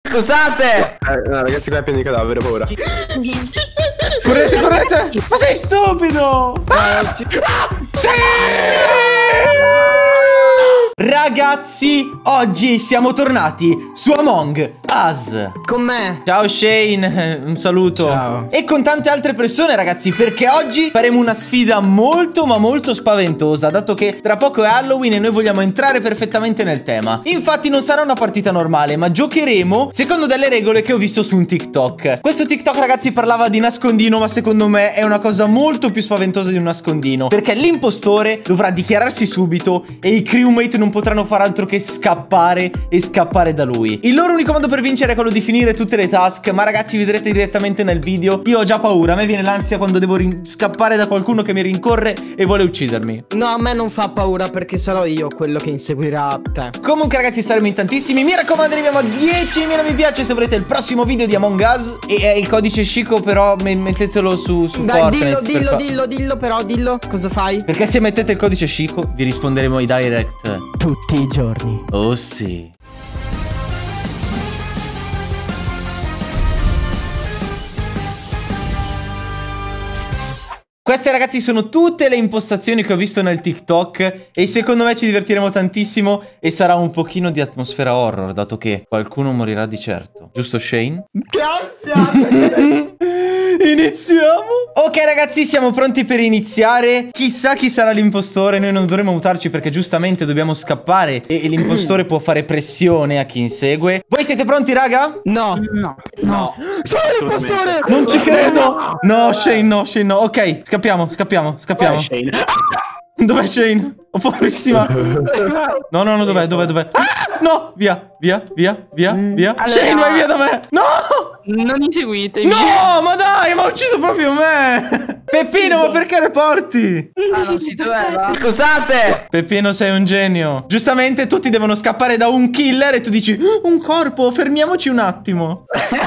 Scusate! No, ragazzi, qua è pieno di cadavere, ho paura. Correte, correte! Ma sei stupido! Sì! Ragazzi, oggi siamo tornati su Among Us. Con me. Ciao Shane, un saluto. Ciao. E con tante altre persone, ragazzi, perché oggi faremo una sfida molto ma molto spaventosa, dato che tra poco è Halloween e noi vogliamo entrare perfettamente nel tema. Infatti non sarà una partita normale, ma giocheremo secondo delle regole che ho visto su un TikTok. Questo TikTok, ragazzi, parlava di nascondino, ma secondo me è una cosa molto più spaventosa di un nascondino, perché l'impostore dovrà dichiararsi subito e i crewmate non potranno far altro che scappare e scappare da lui. Il loro unico modo per vincere è quello di finire tutte le task, ma ragazzi vedrete direttamente nel video. Io ho già paura, a me viene l'ansia quando devo scappare da qualcuno che mi rincorre e vuole uccidermi. No, a me non fa paura perché sarò io quello che inseguirà te. Comunque ragazzi, saremo in tantissimi. Mi raccomando, arriviamo a 10.000 mi piace se volete il prossimo video di Among Us. E il codice Chico però mettetelo su Dai, Fortnite. dillo però, dillo. Cosa fai? Perché se mettete il codice Chico vi risponderemo ai direct Tutti i giorni. Oh sì. Queste ragazzi sono tutte le impostazioni che ho visto nel TikTok e secondo me ci divertiremo tantissimo e sarà un pochino di atmosfera horror, dato che qualcuno morirà di certo. Giusto Shane? Che ansia! Iniziamo. Ok ragazzi, siamo pronti per iniziare. Chissà chi sarà l'impostore. Noi non dovremo mutarci perché giustamente dobbiamo scappare e l'impostore può fare pressione a chi insegue. Voi siete pronti raga? No. No. Sono l'impostore! Non ci credo. No Shane, no Shane, no. Ok, scappiamo. Dov'è Shane? Ho paurissima. No, dov'è? Ah, no, via. Allora, Shane, vai via da me. No! Non inseguitemi. No, ma dai, ma ha ucciso proprio me. Peppino, ma perché reporti? Ah, non si doveva. Scusate! Peppino, sei un genio. Giustamente tutti devono scappare da un killer e tu dici un corpo, fermiamoci un attimo.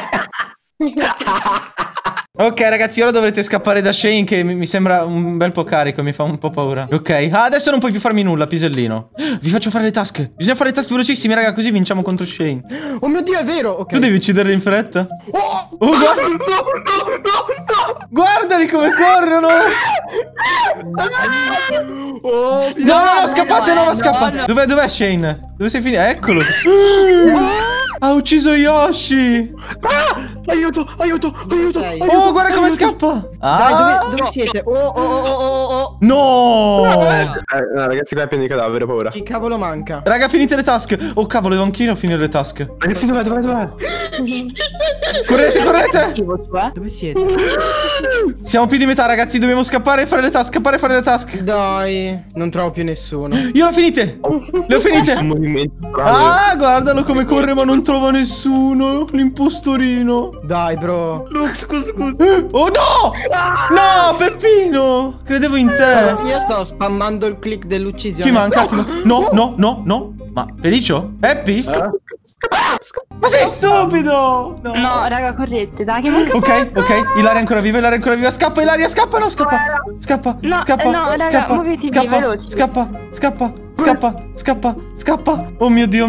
Ok ragazzi, ora dovrete scappare da Shane che mi sembra un bel po' carico, mi fa un po' paura. Ok, adesso non puoi più farmi nulla, pisellino. Vi faccio fare le task. Bisogna fare le task velocissime raga, così vinciamo contro Shane. Oh mio Dio, è vero, ok. Tu devi ucciderli in fretta. Oh, Guarda. no. Guardali come corrono. Oh, No, scappate, no, scappa. no. Dov'è Shane? Dove sei finito? Eccolo. Ha ucciso Yoshi. Aiuto. Oh, guarda come scappa. Dai, dove siete? Oh. No. No, ragazzi, qua è pieno di cadavere, ho paura. Chi cavolo manca? Raga, finite le task. Oh cavolo, devo anch'io finire le task. Ragazzi, dov'è? Correte. Dove siete? Siamo più di metà ragazzi, dobbiamo scappare e fare le task. Dai, non trovo più nessuno. Io l'ho finite. Le ho finite. Un movimento strano. Ah, guardalo come corre ma non trova nessuno. L'impostorino. Dai, bro. Scusa. Oh no! No, Peppino! Credevo in te. Io sto spammando il click dell'uccisione. Chi manca? No. Ma Felicio? Peppi? Ma sei stupido! No, raga, correte, dai, che manca. Ok. Ilaria è ancora viva. Scappa, Ilaria, scappa. No, scappa. No, Scappa. no, raga, Scappa. muoviti, Scappa. veloci. Scappa. Oh mio Dio.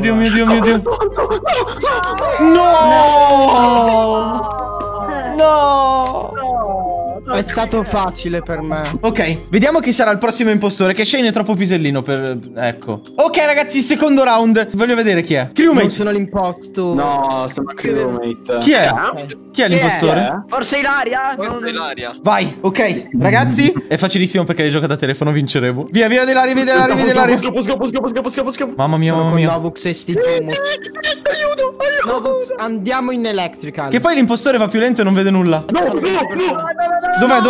No! È stato facile per me. Ok, vediamo chi sarà il prossimo impostore. Che Shane è troppo pisellino per... Ecco. Ok ragazzi, secondo round. Voglio vedere chi è. Non Crewmate. sono l'imposto. No, sono crewmate. Chi è? Chi è l'impostore? Forse Ilaria? Vai, ok. Ragazzi, è facilissimo perché le gioca da telefono, vinceremo. Via Delaria. Scappo. Mamma mia. Novux e sti Jumux. Aiuto. Novux, andiamo in electrical. Che poi l'impostore va più lento e non vede nulla. Dov'è?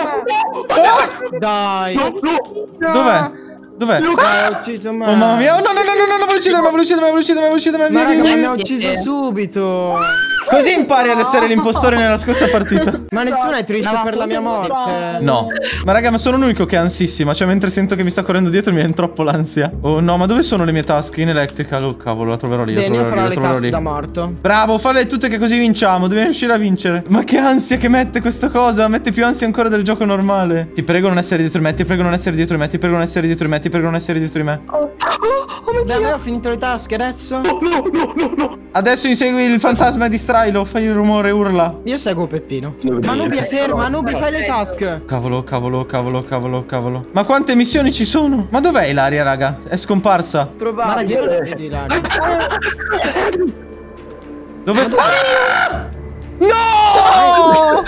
Dai. Dov'è? Ha ucciso me. Oh mamma mia. Oh, no, vuole uccidermi. Ma raga, Via. mi ha ucciso subito. Così impari ad essere l'impostore nella scorsa partita. Ma nessuno è triste per la mia morte. No. Ma raga, ma sono l'unico che è ansissima. Cioè, mentre sento che mi sta correndo dietro mi viene troppo l'ansia. Oh no, ma dove sono le mie task in electrical? Oh cavolo, la troverò lì. Bene, io farò le task da morto. Bravo, falle tutte che così vinciamo. Dobbiamo riuscire a vincere. Ma che ansia che mette questa cosa. Mette più ansia ancora del gioco normale. Ti prego non essere dietro di me. Ti prego non essere dietro di me. Ti prego non essere dietro di me. Ti prego non essere dietro di me. Ok. Da me ho finito le tasche adesso. No. Adesso insegui il fantasma di Strailo. Fai il rumore, urla. Io seguo Peppino. Dove Ma Nubia vieni? ferma, Nubia fai le task. Cavolo. Ma quante missioni ci sono? Ma dov'è Ilaria, raga? È scomparsa. Ma raga, io non la vedo Ilaria. Dove? Ah! No!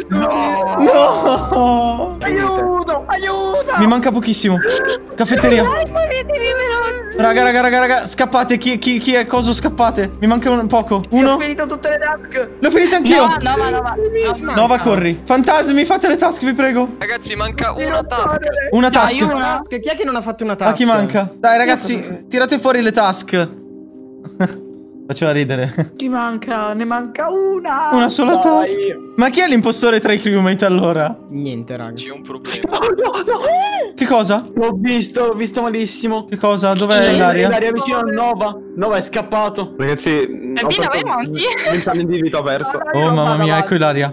No! Aiuto! Mi manca pochissimo. Caffetteria. Raga. Raga. Scappate. Chi è coso? Scappate. Mi manca poco. Uno. Ho finito tutte le task. L'ho finite anch'io. No. Nova, corri. Fantasmi, fate le task, vi prego. Ragazzi, manca una task. Una task. Task. Chi è che non ha fatto una task? A chi manca? Dai, ragazzi, tirate fuori le task. Faceva ridere. Chi manca? Ne manca una. Una sola task. Ma chi è l'impostore tra i crewmate allora? Niente, raga. C'è un problema. Che cosa? L'ho visto malissimo. Che cosa? Dov'è Ilaria? Ilaria vicino a Nova. Nova è scappato. Ragazzi, Peppino, vai avanti. 20 anni di vita ho perso. Oh mamma mia, ecco Ilaria.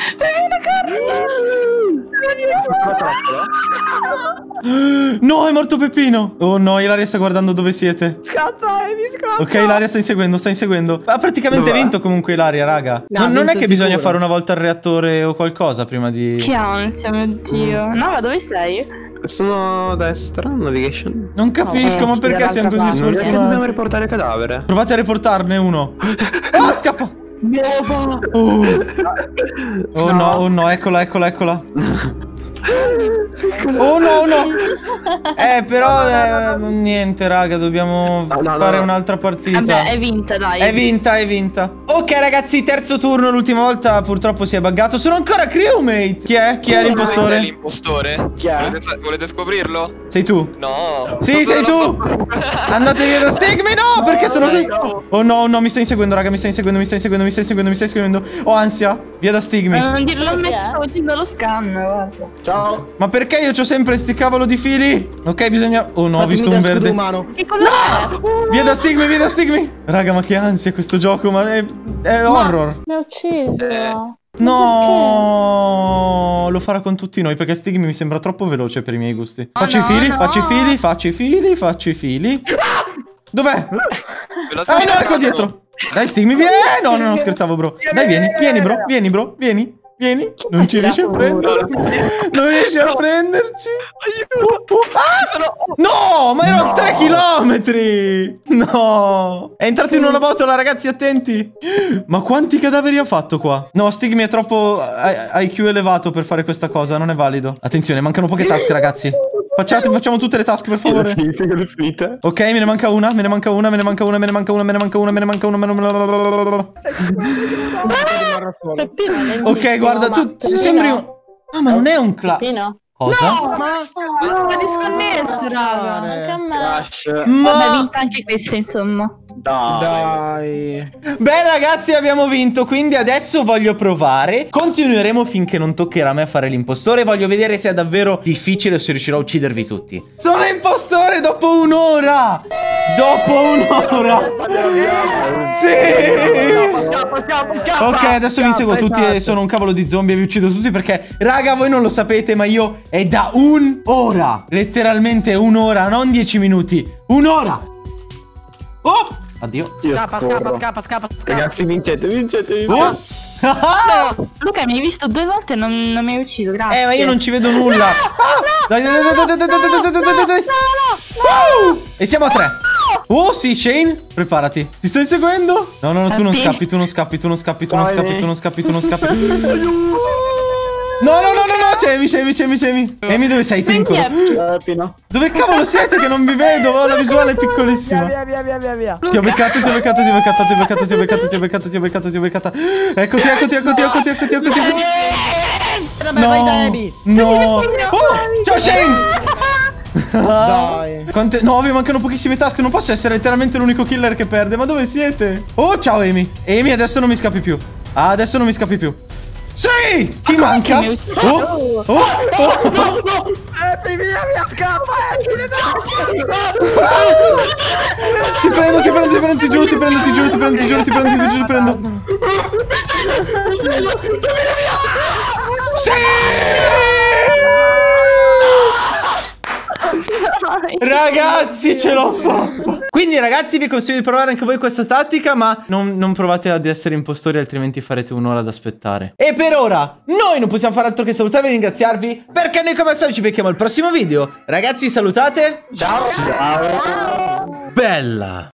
No, è morto Peppino. Oh no, Ilaria sta guardando dove siete. Scappa, mi scappa. Ok, Ilaria sta inseguendo. Ha praticamente vinto comunque Ilaria, raga. No, Non è vinto che bisogna sicuro. fare una volta al reattore o qualcosa prima di... Che ansia, mio Dio. No, ma dove sei? Sono a destra, navigation. Non capisco, ma sì, perché siamo così dall'altra parte. Non è che dobbiamo sfortunati? riportare il cadavere. Provate a riportarne uno. Ah, scappa. Nova! Oh no, eccola. Oh no. Però niente, raga, dobbiamo No. fare un'altra partita. Vabbè, è vinta, dai. È vinta. Ok, ragazzi, terzo turno. L'ultima volta purtroppo si è buggato. Sono ancora crewmate. Chi è È l'impostore? l'impostore? Chi è? Volete scoprirlo? Sei tu. No. Sì, sei tu. Andate via da Stigmi. No, perché sono qui. Oh no, mi sta inseguendo, raga. Mi sta inseguendo. Ho ansia. Via da Stigmi. Non dirlo a me, stavo facendo lo scan, guarda. Ciao. Ma perché io c'ho sempre sti cavolo di fili? Ok, bisogna... Oh no, ho visto un verde. Umano. Che colore Via da Stigmi. Raga, ma che ansia questo gioco. Ma è horror. Mi ha ucciso. No, lo farà con tutti noi perché Stigmi mi sembra troppo veloce per i miei gusti. Faccio i fili. Dov'è? Ah, no, ecco dietro. Dai, Stigmi, vieni. No, scherzavo, bro. Dai, vieni, bro. Vieni. Non ci riesci a prendere. Non riesci a prenderci. No, ma ero a 3 chilometri. No. È entrato in una botola, ragazzi, attenti. Ma quanti cadaveri ha fatto qua? No, Stigmi è troppo IQ elevato per fare questa cosa. Non è valido. Attenzione, mancano poche task, ragazzi. Facciamo tutte le task, per favore. Le finite. Ok, me ne manca una. Ok, guarda, tu sembri un... Ah, ma non è un Peppino? Cosa? Ma disconnesso, raga. Anche a me. Crash. Vabbè, vinta anche questa, insomma. Dai. Beh, ragazzi, abbiamo vinto, quindi adesso voglio provare. Continueremo finché non toccherà a me fare l'impostore. Voglio vedere se è davvero difficile o se riuscirò a uccidervi tutti. Sono impostore dopo un'ora. Sì. Scappa. Ok, adesso vi seguo tutti e sono un cavolo di zombie e vi uccido tutti perché, raga, voi non lo sapete, ma io è da un'ora. Letteralmente un'ora, non 10 minuti. Un'ora. Oh, addio. Scappa. Ragazzi, vincete. Oh. Luca, mi hai visto 2 volte e non mi hai ucciso, grazie. Ma io non ci vedo nulla. Dai. E siamo a 3. Oh sì, Shane, preparati. Ti sto inseguendo? No, tu non scappi. No, scemi. Amy, dove sei, Trincolo? Pino. Dove cavolo siete che non vi vedo? Oh, la visuale è piccolissima. Via. Ti ho beccato. Eccoti. Vabbè, vai da Abby. No. Oh, ciao Shane. Dai. No, mi mancano pochissime task. Non posso essere letteralmente l'unico killer che perde. Ma dove siete? Oh, ciao Amy. Amy, adesso non mi scappi più. Sì! Chi manca? Oh! Abby, via, scappa, Ti prendo, ti giuro. Sì! dai. Ragazzi, ce l'ho fatta. Quindi ragazzi, vi consiglio di provare anche voi questa tattica, ma non provate ad essere impostori, altrimenti farete un'ora ad aspettare. E per ora noi non possiamo fare altro che salutarvi e ringraziarvi, perché noi come al solito ci becchiamo al prossimo video. Ragazzi, salutate. Ciao. Bella.